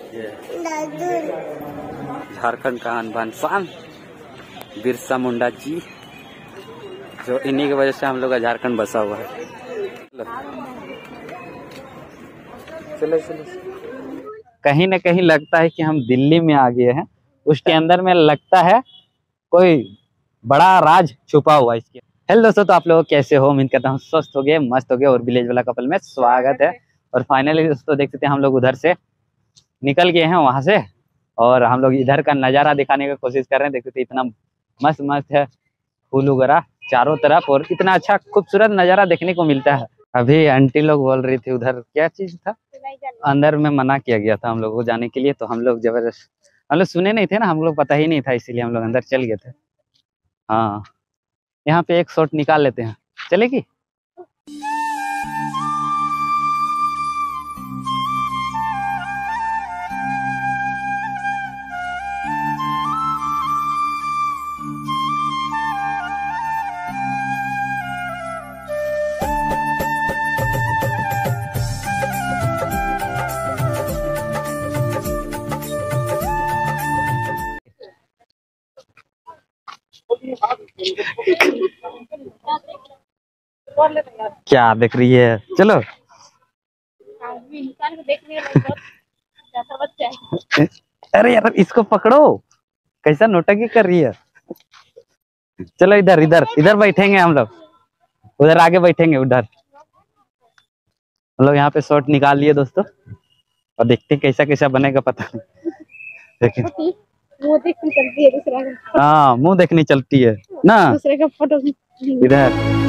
झारखंड का आन बान शान बिरसा मुंडा जी, जो इन्हीं की वजह से हम लोग का झारखंड बसा हुआ है। चलो चलो, कहीं न कहीं लगता है कि हम दिल्ली में आ गए हैं। उसके अंदर में लगता है कोई बड़ा राज छुपा हुआ है इसके। हेलो दोस्तों, तो आप लोग कैसे हो? उम्मीद करता हूँ स्वस्थ हो गए, मस्त हो गए। और विलेज वाला कपल में स्वागत है। और फाइनली दोस्तों देख सकते हैं हम लोग उधर से निकल गए हैं वहां से, और हम लोग इधर का नज़ारा दिखाने की कोशिश कर रहे हैं। देख सकते इतना मस्त मस्त है, फूल वगैरह चारों तरफ, और इतना अच्छा खूबसूरत नज़ारा देखने को मिलता है। अभी आंटी लोग बोल रही थी उधर क्या चीज था, अंदर में मना किया गया था हम लोग को जाने के लिए, तो हम लोग जबरदस्त, हम लोग सुने नहीं थे ना, हम लोग पता ही नहीं था, इसीलिए हम लोग अंदर चल गए थे। हाँ, यहाँ पे एक शॉट निकाल लेते हैं, चलेगी? क्या देख रही है? चलो अरे यार इसको पकड़ो, कैसा नोटंकी कर रही है। चलो इधर इधर इधर बैठेंगे हम लोग, उधर आगे बैठेंगे उधर। हम लोग यहाँ पे शॉट निकाल लिए दोस्तों, और देखते हैं कैसा कैसा बनेगा, पता नहीं। देखिए मुंह देखनी चलती है दूसरा का। हाँ, मुंह देखनी चलती है ना, दूसरे का फोटो इधर।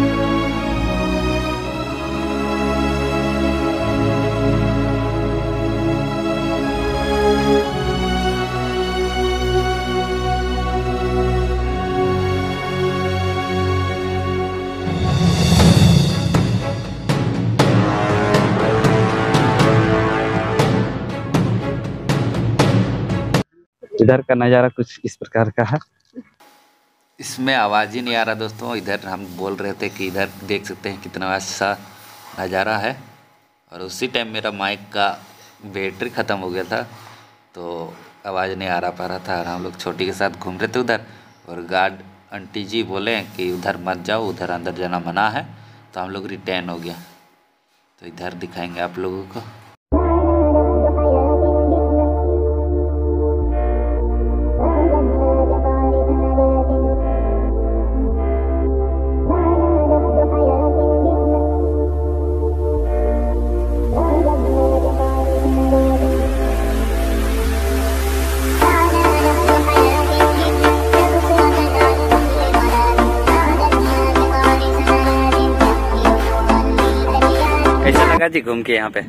इधर का नज़ारा कुछ इस प्रकार का है। इसमें आवाज़ ही नहीं आ रहा दोस्तों। इधर हम बोल रहे थे कि इधर देख सकते हैं कितना अच्छा नज़ारा है, और उसी टाइम मेरा माइक का बैटरी ख़त्म हो गया था, तो आवाज़ नहीं आ पा रहा था। और हम लोग छोटी के साथ घूम रहे थे उधर, और गार्ड आंटी जी बोले कि उधर मत जाओ, उधर अंदर जाना मना है, तो हम लोग रिटर्न हो गया। तो इधर दिखाएंगे आप लोगों को। जी घूम के यहाँ पे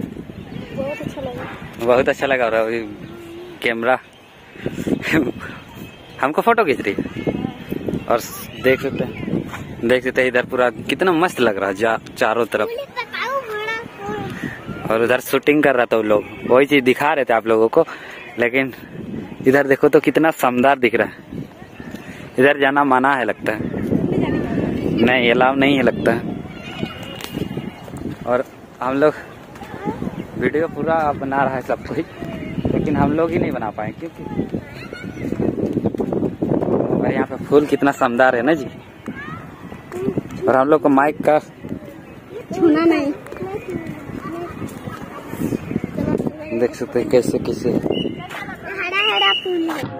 बहुत अच्छा लगा। और कैमरा हमको फोटो खींच रही है, और देख सकते हैं इधर पूरा कितना मस्त लग रहा है चारों तरफ। और उधर शूटिंग कर रहा था वो लोग, वही चीज दिखा रहे थे आप लोगों को। लेकिन इधर देखो तो कितना शानदार दिख रहा है। इधर जाना मना है लगता है, नहीं अलाउ नहीं है लगता है। और हम लोग वीडियो पूरा बना रहा है सब कोई, लेकिन हम लोग ही नहीं बना पाए, क्योंकि यहाँ पे फूल कितना शानदार है ना जी। और हम लोग को माइक का छूना नहीं, देख सकते हैं कैसे कैसे हरा हरा फूल है।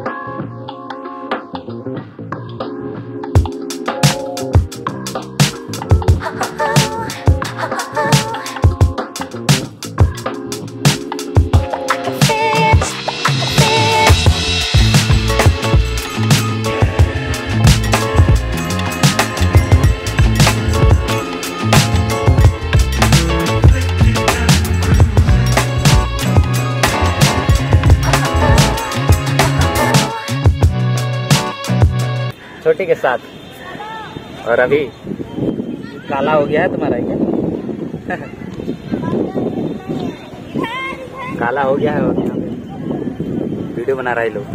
छोटी के साथ। और अभी काला हो गया है तुम्हारा क्या? काला हो गया है, और यहाँ पे वीडियो बना रहा है लोग,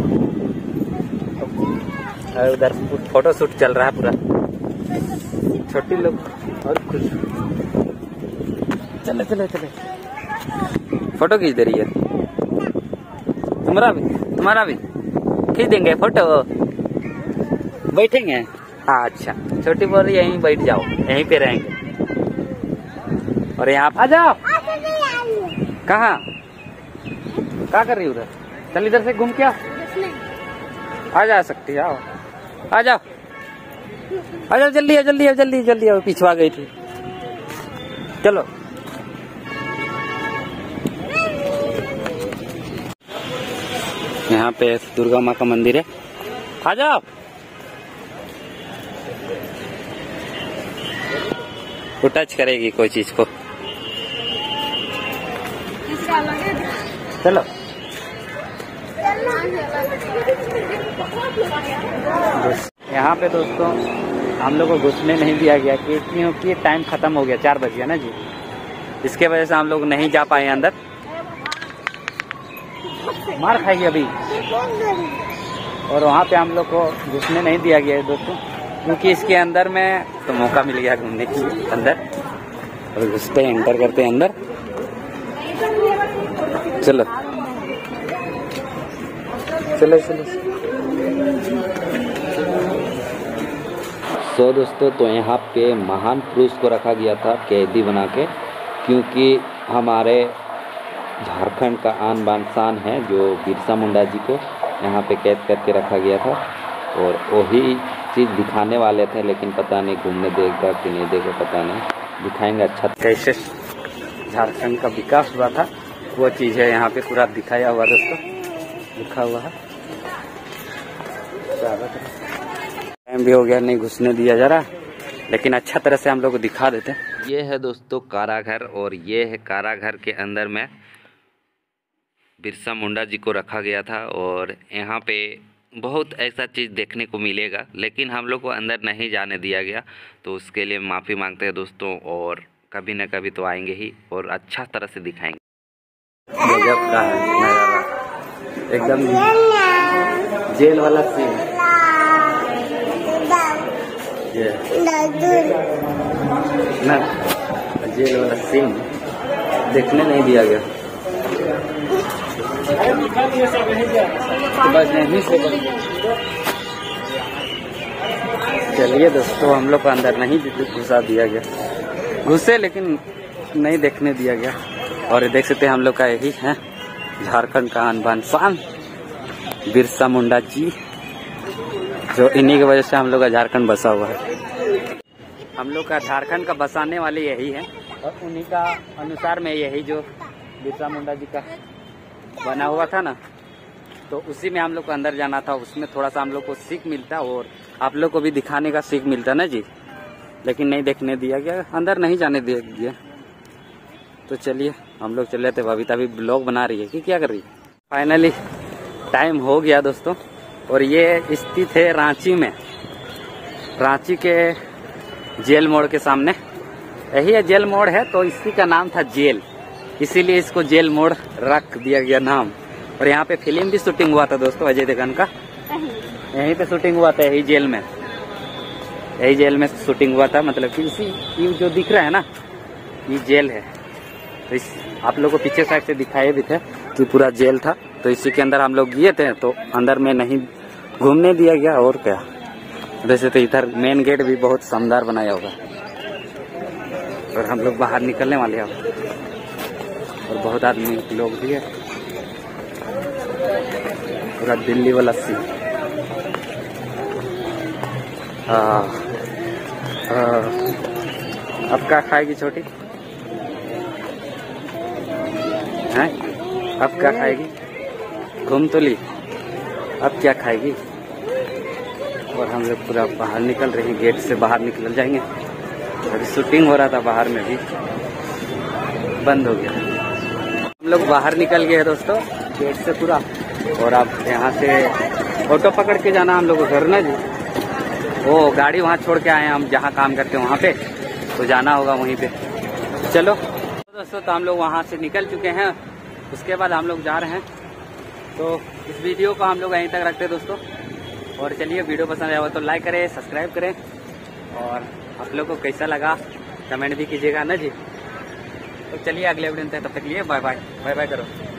और उधर फोटो शूट चल रहा है पूरा। छोटी लोग और कुछ चले चले चले फोटो खींच दे रही है। तुम्हारा भी खींच देंगे फोटो, बैठेंगे। हाँ अच्छा, छोटी बोल रही यहीं बैठ जाओ, यहीं पे रहेंगे। और यहाँ आ जाओ। कहाँ क्या कर रही उधर? चल इधर से घूम के आ जा सकती है। आओ आ जाओ, आ जाओ, जल्दी आओ, जल्दी आओ, जल्दी जल्दी आओ, पिछवा गई थी। चलो यहाँ पे दुर्गा माँ का मंदिर है, आ जाओ। वो टच करेगी कोई चीज को। चलो यहाँ पे दोस्तों हम लोग को घुसने नहीं दिया गया क्योंकि टाइम खत्म हो गया, 4 बज गया ना जी। इसके वजह से हम लोग नहीं जा पाए अंदर। मार खाएगी अभी। और वहाँ पे हम लोग को घुसने नहीं दिया गया है दोस्तों, क्योंकि इसके अंदर में तो मौका मिल गया घूमने के लिए अंदर। और घुसते एंटर करते हैं अंदर। चलो चलो चलो। तो दोस्तों तो यहाँ पे महान पुरुष को रखा गया था कैदी बना के, क्योंकि हमारे झारखंड का आन बान शान है जो बिरसा मुंडा जी को यहाँ पे कैद करके रखा गया था। और वही चीज़ दिखाने वाले थे, लेकिन पता नहीं घूमने देगा कि नहीं देगा, पता नहीं। दिखाएंगे अच्छा कैसे झारखंड का विकास हुआ था, वो चीज़ है यहाँ पे पूरा दिखाया हुआ दोस्तों, लिखा हुआ है। टाइम भी हो गया, नहीं घुसने दिया जा रहा, लेकिन अच्छा तरह से हम लोग को दिखा देते हैं। ये है दोस्तों काराघर, और ये है काराघर के अंदर में बिरसा मुंडा जी को रखा गया था। और यहाँ पे बहुत ऐसा चीज़ देखने को मिलेगा, लेकिन हम लोग को अंदर नहीं जाने दिया गया, तो उसके लिए माफ़ी मांगते हैं दोस्तों। और कभी न कभी तो आएंगे ही और अच्छा तरह से दिखाएंगे। गजब का है नजारा, एकदम जेल वाला सीन। ना जेल वाला सीन देखने नहीं दिया गया। बस यहीं से चलिए दोस्तों, हम लोग को अंदर नहीं घुसा दिया गया, घुसे लेकिन नहीं देखने दिया गया। और ये देख सकते हैं हम लोग का यही है झारखंड का आन बान शान बिरसा मुंडा जी, जो इन्हीं की वजह से हम लोग का झारखंड बसा हुआ है। हम लोग का झारखंड का बसाने वाले यही है, और उन्हीं का अनुसार में यही जो बिरसा मुंडा जी का बना हुआ था ना, तो उसी में हम लोग को अंदर जाना था। उसमें थोड़ा सा हम लोग को सीख मिलता और आप लोग को भी दिखाने का सीख मिलता ना जी, लेकिन नहीं देखने दिया गया, अंदर नहीं जाने दिया गया। तो चलिए हम लोग चले थे। बबीता भी ब्लॉग बना रही है कि क्या कर रही है। फाइनली टाइम हो गया दोस्तों, और ये स्थित है रांची में, रांची के जेल मोड़ के सामने। यही है जेल मोड़ है, तो इसी का नाम था जेल, इसीलिए इसको जेल मोड़ रख दिया गया नाम। और यहाँ पे फिल्म भी शूटिंग हुआ था दोस्तों अजय देवगन का, यहीं पे शूटिंग हुआ था, यही जेल में, यही जेल में शूटिंग हुआ था। मतलब कि इसी ये जो दिख रहा है ना, ये जेल है। तो इस आप लोग को पीछे साइड से दिखाए भी थे कि पूरा जेल था, तो इसी के अंदर हम लोग गए थे, तो अंदर में नहीं घूमने दिया गया। और क्या, वैसे तो इधर मेन गेट भी बहुत शानदार बनाया होगा। और हम लोग बाहर निकलने वाले हैं, और बहुत आदमी लोग भी है, पूरा दिल्ली वाला सीन। अब क्या खाएगी छोटी हैं? अब क्या खाएगी? घूम तो ली, अब क्या खाएगी? और हम लोग पूरा बाहर निकल रहे हैं, गेट से बाहर निकल जाएंगे। अभी शूटिंग हो रहा था बाहर में भी, बंद हो गया। हम लोग बाहर निकल गए दोस्तों गेट से पूरा। और अब यहाँ से ऑटो पकड़ के जाना हम लोग को घर ना जी, वो गाड़ी वहाँ छोड़ के आए हैं हम, जहाँ काम करते हैं वहाँ पे, तो जाना होगा वहीं पे। चलो दोस्तों, तो हम लोग वहाँ से निकल चुके हैं, उसके बाद हम लोग जा रहे हैं। तो इस वीडियो को हम लोग यहीं तक रखते हैं दोस्तों। और चलिए, वीडियो पसंद आया हो तो लाइक करें, सब्सक्राइब करें, और आप लोग को कैसा लगा कमेंट भी कीजिएगा ना जी। तो चलिए अगले वीडियो में, तब तक लिए बाय बाय, बाय बाय करो।